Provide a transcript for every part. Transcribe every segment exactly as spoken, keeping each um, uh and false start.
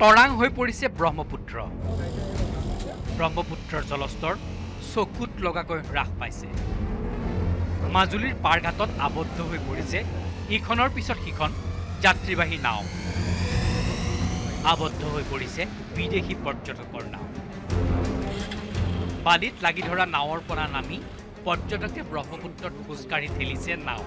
তৰাং হৈ পৰিছে ব্ৰহ্মপুত্ৰ ব্ৰহ্মপুত্ৰৰ জলস্তৰ চকুত লগাকৈ হ্ৰাস পাইছে মাজুলীৰ পাৰঘাটত আবদ্ধ হৈ পৰিছে ইখনৰ পিছত সিখন যাত্ৰীবাহী নাও আবদ্ধ হৈ পৰিছে বিদেশী পৰ্যটকৰ নাও বালিত লাগি ধৰা নাৱৰ পৰা নামি পৰ্যটকে ব্ৰহ্মপুত্ৰত খোজকাঢ়ি ঠেলিছে নাও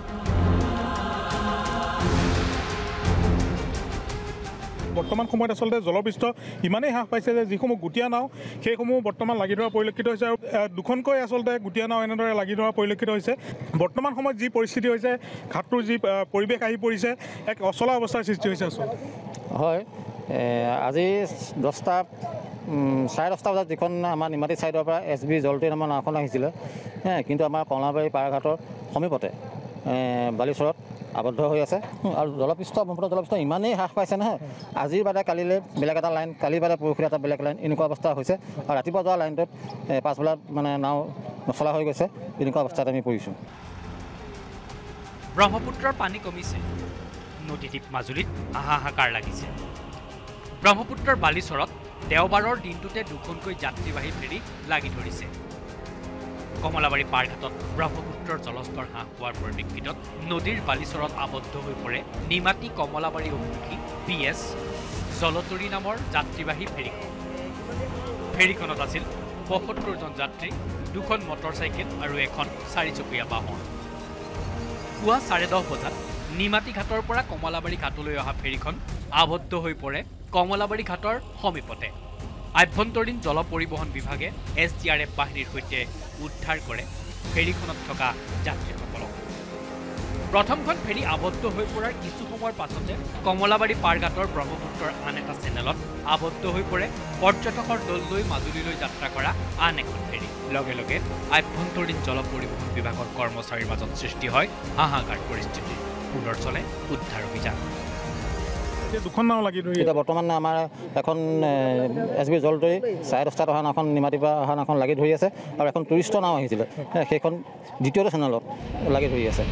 বৰ্তমান সময়ত আসলে জলপৃষ্ঠ ইমানেই হ্ৰাস পাইছে যে যিসমূহ গুটিয়া নাও সেইসমূহ বৰ্তমান লাগি ধৰা পৰিলক্ষিত হৈছে আৰু দুখনকৈ আসলে গুটিয়া নাও এনেদৰে লাগি ধৰা পৰিলক্ষিত হৈছে বৰ্তমান সময়ত যি পৰিস্থিতি হৈছে ঘাটটোৰ যি পৰিৱেশ আহি পৰিছে এক অচলা অৱস্থাৰ সৃষ্টি হৈছে আচলতে হয় আজি দহটা চাৰে দহটা বজাত যিখন আমাৰ নিমাতী ছাইডৰ পৰা এছ বি জলট্ৰেইন আমাৰ নাওখন আহিছিলে কিন্তু আমাৰ কমলাবাৰী পাৰঘাটৰ সমীপতে বালিচৰত আবদ্ধ হৈ আছে আৰু জলপৃষ্ঠ ব্ৰহ্মপুত্ৰ জলপৃষ্ঠ ইমানেই হ্ৰাস পাইছে নহয় আজিৰ বাদে কালিলৈ বেলেগ এটা লাইন কালিৰ বাদে পৰহিলৈ এটা বেলেগ লাইন এনেকুৱা অৱস্থা হৈছে আৰু ৰাতিপুৱা যোৱা লাইনটোত পাছবেলাত মানে নাও নচলা হৈ গৈছে এনেকুৱা অৱস্থাত আমি পৰিছোঁ ব্ৰহ্মপুত্ৰৰ পানী কমিছে নদীদ্বীপ মাজুলীত হাহাকাৰ লাগিছে ব্ৰহ্মপুত্ৰৰ বালিচৰত দেওবাৰৰ দিনটোতে দুখনকৈ যাত্ৰীবাহী ফেৰী লাগি ধৰিছে কমলাবাৰী পাৰঘাটত ব্ৰহ্মপুত্ৰৰ জলস্তৰ হ্ৰাস হোৱাৰ পৰিপ্ৰেক্ষিতত নদীৰ বালিচৰত আবদ্ধ হৈ পৰে নিমাতী কমলাবাৰী অভিমুখী বি এছ জলতৰী নামৰ যাত্ৰীবাহী ফেৰীখন ফেৰীখনত আছিল পঁয়সত্তৰজন যাত্ৰী দুখন মটৰচাইকেল আৰু এখন চাৰিচকীয়া বাহন পুৱা চাৰে দহ বজাত নিমাতী ঘাটৰ পৰা কমলাবাৰী ঘাটলৈ অহা ফেৰীখন আবদ্ধ হৈ পৰে কমলাবাৰী ঘাটৰ সমীপতে আভ্যন্তৰীণ জল পৰিবহণ বিভাগে এছ ডি আৰ এফ বাহিনীৰ সৈতে উদ্ধাৰ কৰে ফেৰীখনত থকা যাত্ৰীসকলক প্ৰথমখন ফেৰী আবদ্ধ হৈ পৰাৰ কিছু সময়ৰ পাছতে কমলাবাৰী পাৰঘাটৰ ব্ৰহ্মপুত্ৰৰ আন এটা চেনেলত আবদ্ধ হৈ পৰে পৰ্যটকৰ দল লৈ মাজুলীলৈ যাত্ৰা কৰা আন এখন ফেৰী লগে লগে আভ্যন্তৰীণ জল পৰিবহণ বিভাগৰ কৰ্মচাৰীৰ মাজত সৃষ্টি হয় হাহাকাৰ পৰিস্থিতি পুনৰ চলে উদ্ধাৰ অভিযান দুখন নাও লাগি ধৰি এতিয়া বৰ্তমান আমাৰ এখন এছ বি জলটৰী চাৰে দহটাত অহা নাওখন নিমাতীৰ পৰা অহা নাওখন লাগি ধৰি আছে আৰু এখন টুৰিষ্টৰ নাও আহিছিলে সেইখন দ্বিতীয়টো চেনেলত লাগি ধৰি আছে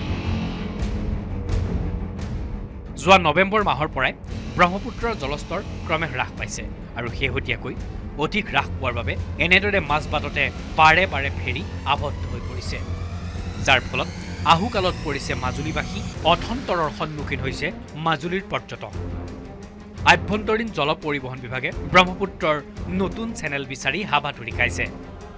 যোৱা নৱেম্বৰ মাহৰ পৰাই ব্ৰহ্মপুত্ৰৰ জলস্তৰ ক্ৰমে হ্ৰাস পাইছে আৰু শেহতীয়াকৈ অধিক হ্ৰাস পোৱাৰ বাবে এনেদৰে মাজবাটতে পাৰে পাৰে ফেৰী আবদ্ধ হৈ পৰিছে যাৰ ফলত আহুকালত পৰিছে মাজুলীবাসী অথন্তৰৰ সন্মুখীন হৈছে মাজুলীৰ পৰ্যটক আভ্যন্তৰীণ জল পৰিবহণ বিভাগে ব্ৰহ্মপুত্ৰৰ নতুন চেনেল বিচাৰি হাবাথুৰি খাইছে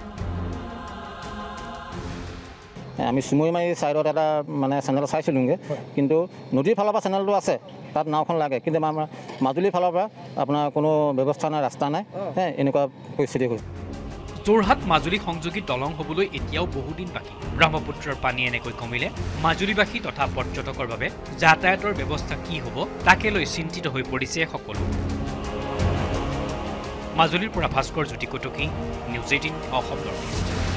আমি চুমৈমাৰী ছাইডত এটা মানে চেনেল চাইছিলোঁগৈ কিন্তু নদীৰ ফালৰ পৰা চেনেলটো আছে তাত নাওখন লাগে কিন্তু আমাৰ মাজুলীৰ ফালৰ পৰা আপোনাৰ কোনো ব্যৱস্থা নাই ৰাস্তা নাই এনেকুৱা পৰিস্থিতি হৈছে যোৰহাট মাজুলী সংযোগী দলং হ'বলৈ এতিয়াও বহুদিন বাকী ব্ৰহ্মপুত্ৰৰ পানী এনেকৈ কমিলে মাজুলীবাসী তথা পৰ্যটকৰ বাবে যাতায়াতৰ ব্যৱস্থা কি হ'ব তাকে লৈ চিন্তিত হৈ পৰিছে সকলো মাজুলীৰ পৰা Bhaskar Jyoti Kataki News Eighteen Assam North east